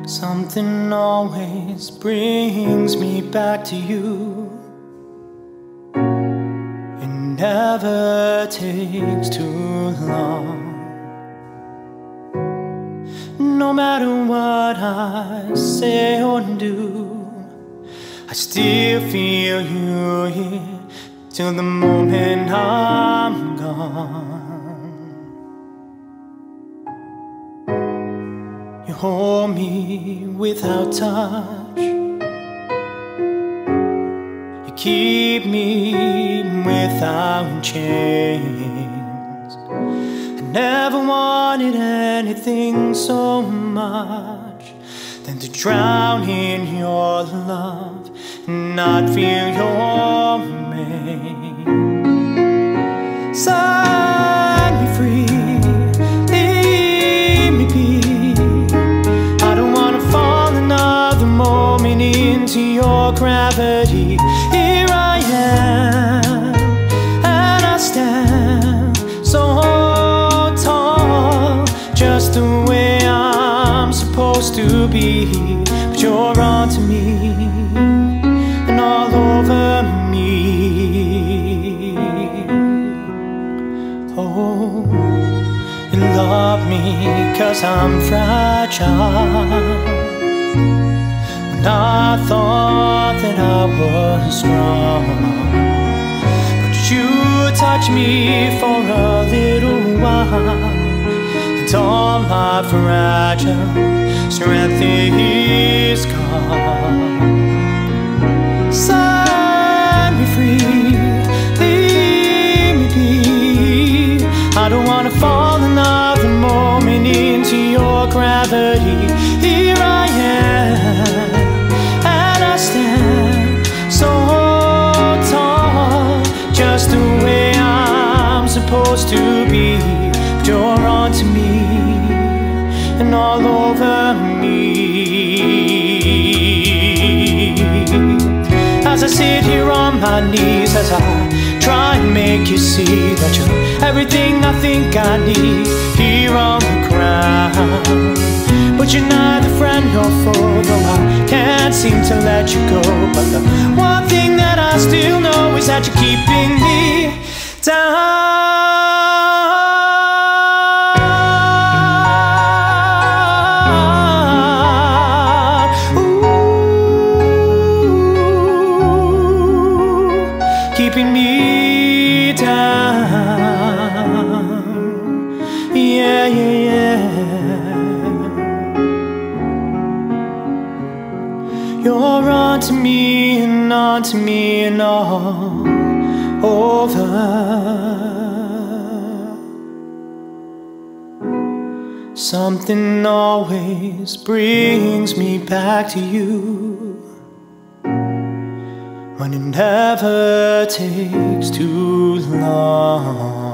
Something always brings me back to you. It never takes too long. No matter what I say or do, I still feel you here till the moment I'm gone. You hold me without touch. You keep me without chains. I never wanted anything so much than to drown in your love and not feel your rain. Set me free. Into your gravity, here I am, and I stand so tall, just the way I'm supposed to be. But you're onto me and all over me. Oh, you love me 'cause I'm fragile. I thought that I was wrong, but you touched me for a little while, and all my fragile strength is gone. Set me free, leave me be. I don't wanna fall another moment into your gravity. Here I am, stand so tall, just the way I'm supposed to be. But you're onto me and all over me. As I sit here on my knees, as I try and make you see that you're everything I think I need here on the ground. But you're neither friend nor foe, though I can't seem to let you go. But the one thing that I still know is that you're keeping me down. Ooh, keeping me down. Yeah, yeah, yeah. You're onto me and onto me and all over. Something always brings me back to you, when it never takes too long.